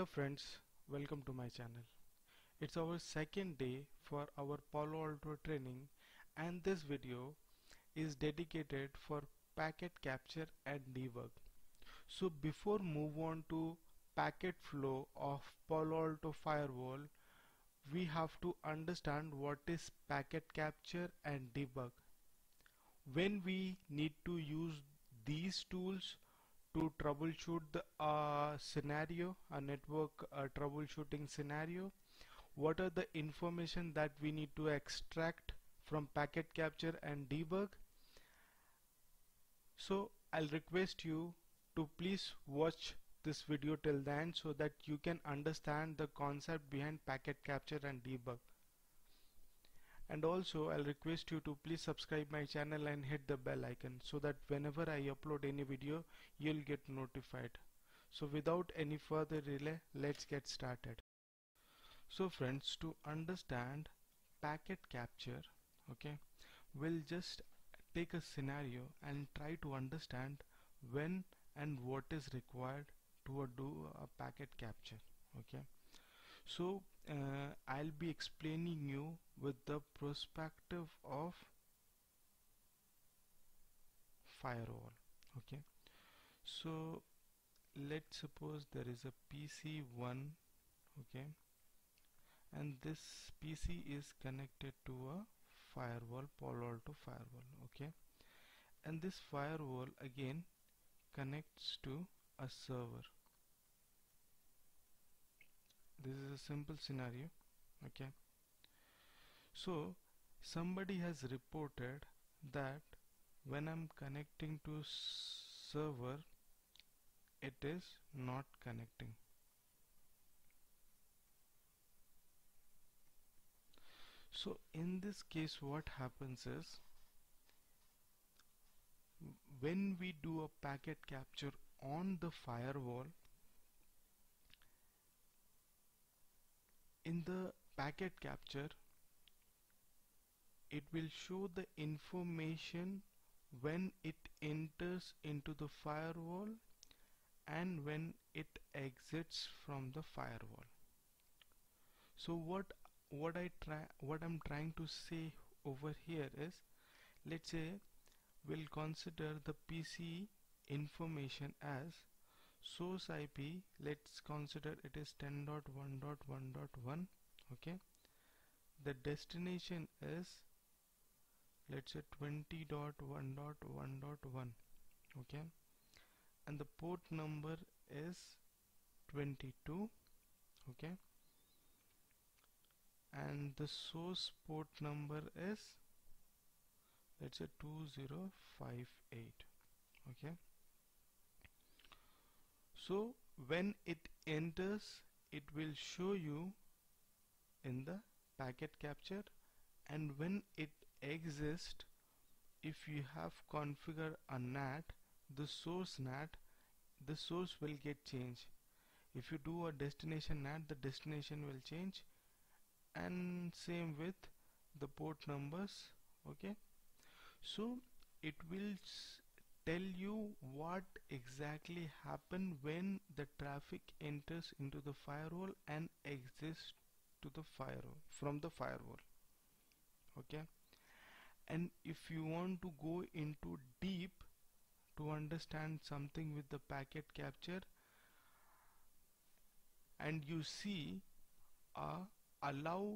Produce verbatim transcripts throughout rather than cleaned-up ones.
friends, welcome to my channel. It's our second day for our Palo Alto training, and this video is dedicated for packet capture and debug. So before move on to packet flow of Palo Alto firewall, we have to understand what is packet capture and debug. When we need to use these tools to troubleshoot the uh, scenario, a network uh, troubleshooting scenario, what are the information that we need to extract from packet capture and debug. So I'll request you to please watch this video till the end so that you can understand the concept behind packet capture and debug. And also I'll request you to please subscribe my channel and hit the bell icon so that whenever I upload any video you'll get notified. So without any further delay, let's get started. So friends, to understand packet capture, okay, we'll just take a scenario and try to understand when and what is required to do a packet capture. Okay, so uh, I'll be explaining you with the perspective of firewall. Okay, so let's suppose there is a P C one, okay, and this P C is connected to a firewall, Palo Alto firewall, okay, and this firewall again connects to a server. This is a simple scenario, okay. So somebody has reported that when I'm connecting to server, it is not connecting. So in this case what happens is, when we do a packet capture on the firewall, in the packet capture it will show the information when it enters into the firewall and when it exits from the firewall. So what what I try what I'm trying to say over here is, let's say we'll consider the P C information as source I P. Let's consider it is ten dot one dot one dot one, okay. The destination is, let's say, twenty dot one dot one dot one, okay, and the port number is twenty-two, okay, and the source port number is, let's say, two zero five eight, okay. So when it enters, it will show you in the packet capture, and when it exists, if you have configured a N A T, the source N A T, the source will get changed. If you do a destination N A T, the destination will change, and same with the port numbers, okay. So it will tell you what exactly happened when the traffic enters into the firewall and exits to the firewall from the firewall, okay. And if you want to go into deep to understand something with the packet capture, and you see uh, allow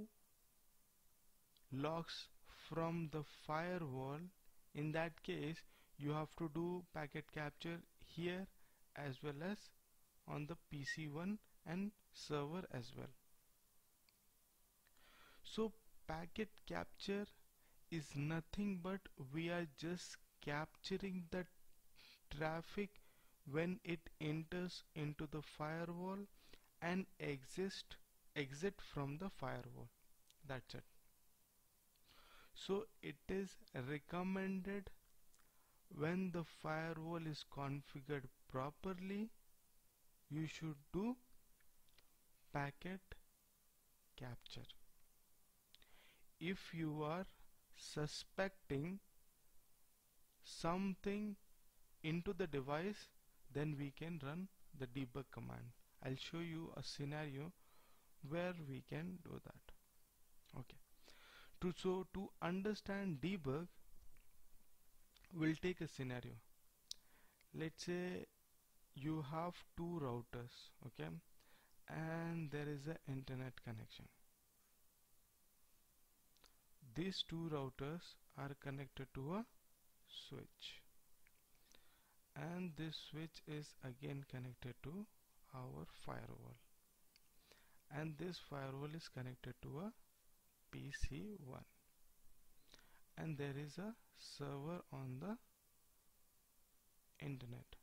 logs from the firewall, in that case you have to do packet capture here as well as on the P C one and server as well. So packet capture is nothing but we are just capturing the traffic when it enters into the firewall and exist exit from the firewall. That's it. So it is recommended when the firewall is configured properly, you should do packet capture. If you are suspecting something into the device, then we can run the debug command. I'll show you a scenario where we can do that. Okay, to so to understand debug, we'll take a scenario. Let's say you have two routers, okay, and there is an internet connection. These two routers are connected to a switch, and this switch is again connected to our firewall, and this firewall is connected to a P C one, and there is a server on the internet.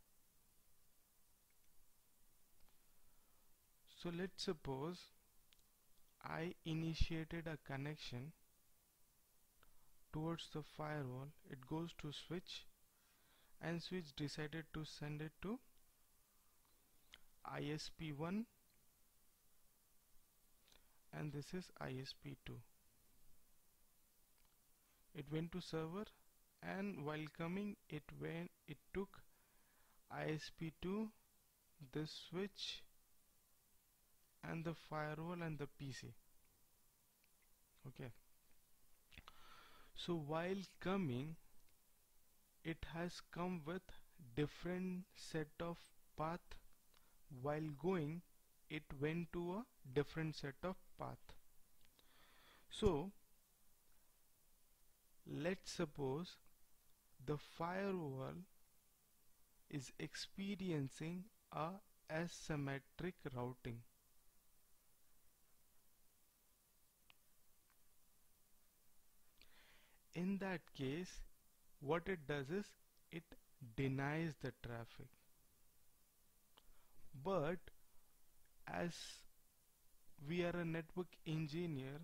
So let's suppose I initiated a connection towards the firewall. It goes to switch, and switch decided to send it to I S P one, and this is I S P two. It went to server, and while coming it went it took I S P two, this switch, and the firewall and the P C. Okay, so while coming it has come with different set of path. While going it went to a different set of path. So let's suppose the firewall is experiencing a asymmetric routing. In that case, what it does is it denies the traffic. But as we are a network engineer,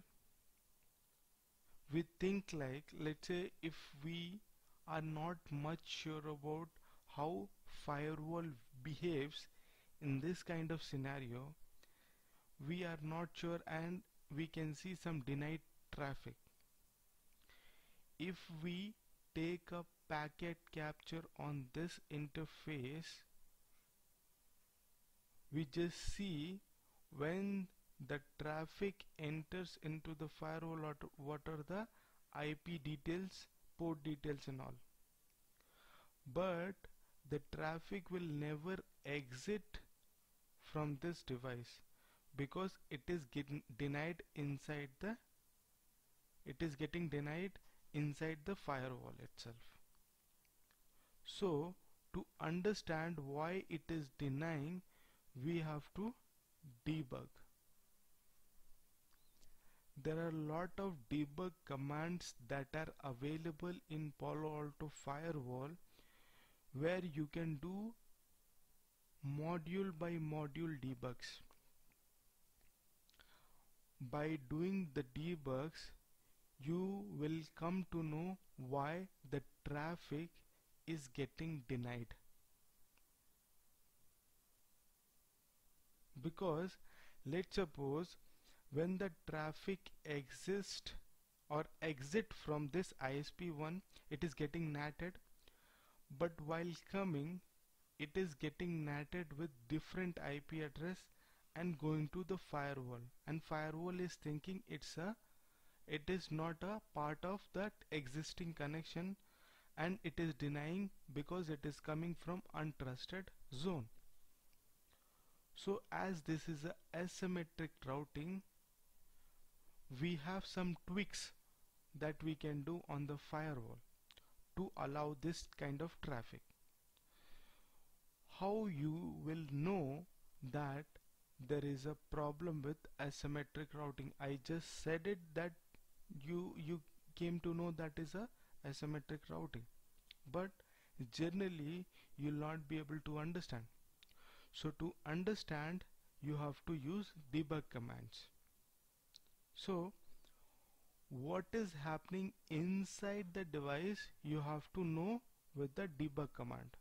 we think like, let's say if we are not much sure about how firewall behaves in this kind of scenario, we are not sure and we can see some denied traffic. If we take a packet capture on this interface, we just see when the traffic enters into the firewall, what are the I P details, port details and all. But the traffic will never exit from this device because it is getting denied inside the it is getting denied inside the firewall itself. So to understand why it is denying, we have to debug. There are a lot of debug commands that are available in Palo Alto Firewall, where you can do module by module debugs. By doing the debugs, you will come to know why the traffic is getting denied. Because let's suppose when the traffic exists or exit from this I S P one, it is getting natted, but while coming it is getting natted with different I P address and going to the firewall, and firewall is thinking it's a it is not a part of that existing connection, and it is denying because it is coming from untrusted zone. So as this is a asymmetric routing, we have some tweaks that we can do on the firewall to allow this kind of traffic. How you will know that there is a problem with asymmetric routing? I just said it that you you came to know that is a asymmetric routing, but generally you will not be able to understand. So to understand, you have to use debug commands. So what is happening inside the device, you have to know with the debug command.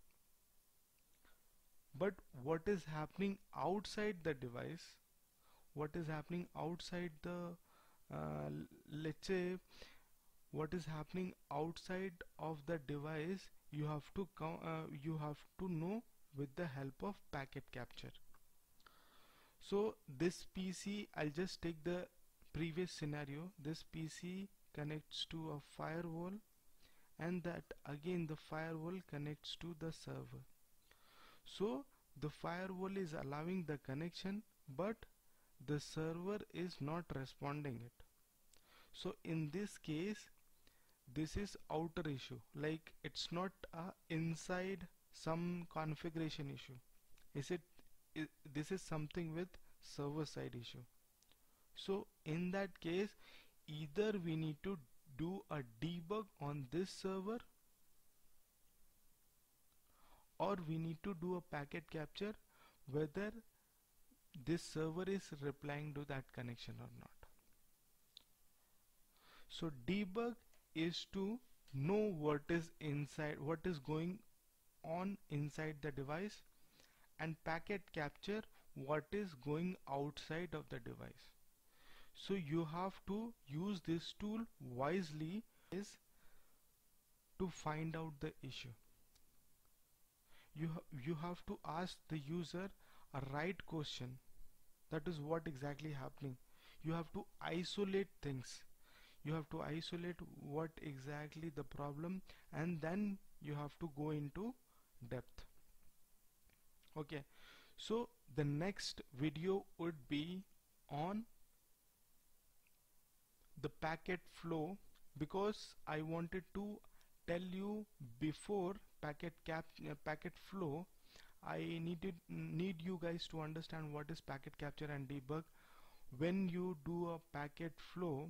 But what is happening outside the device, what is happening outside the uh, let's say what is happening outside of the device, you have to uh, you have to know with the help of packet capture. So this P C, I'll just take the previous scenario. This P C connects to a firewall, and that again the firewall connects to the server. So the firewall is allowing the connection, but the server is not responding it. So in this case, this is outer issue, like it's not a inside some configuration issue. Is it I this is something with server side issue. So in that case, either we need to do a debug on this server, or we need to do a packet capture whether this server is replying to that connection or not. So debug is to know what is inside, what is going on inside the device, and packet capture what is going outside of the device. So you have to use this tool wisely is to find out the issue. You, ha you have to ask the user a right question. That is what exactly happening. You have to isolate things. You have to isolate what exactly the problem, and then you have to go into depth. Okay, so the next video would be on the packet flow, because I wanted to tell you before packet cap uh, packet flow. I needed need you guys to understand what is packet capture and debug. When you do a packet flow,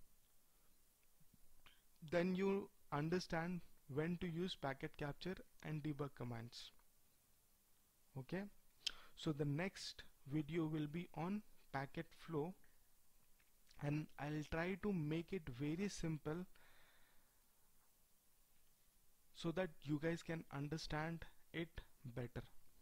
then you understand when to use packet capture and debug commands. Okay, so the next video will be on packet flow, and I'll try to make it very simple so that you guys can understand it better.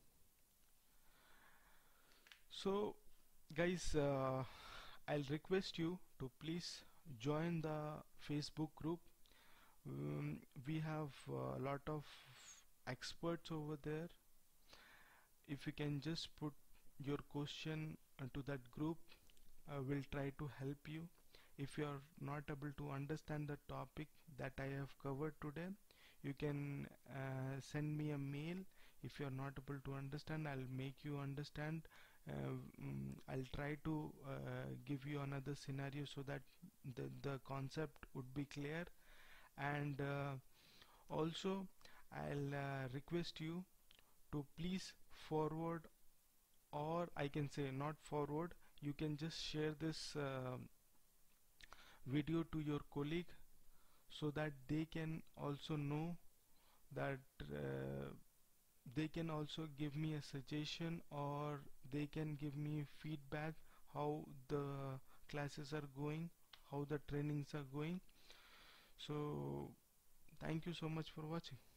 So guys, uh, I'll request you to please join the Facebook group. Um, we have a lot of experts over there. If you can just put your question into that group, uh, we'll try to help you. If you are not able to understand the topic that I have covered today, you can uh, send me a mail. If you are not able to understand, I'll make you understand. uh, mm, I'll try to uh, give you another scenario so that the, the concept would be clear. And uh, also I'll uh, request you to please forward, or I can say not forward, you can just share this uh, video to your colleague so that they can also know that uh, they can also give me a suggestion, or they can give me feedback how the classes are going, how the trainings are going. So thank you so much for watching.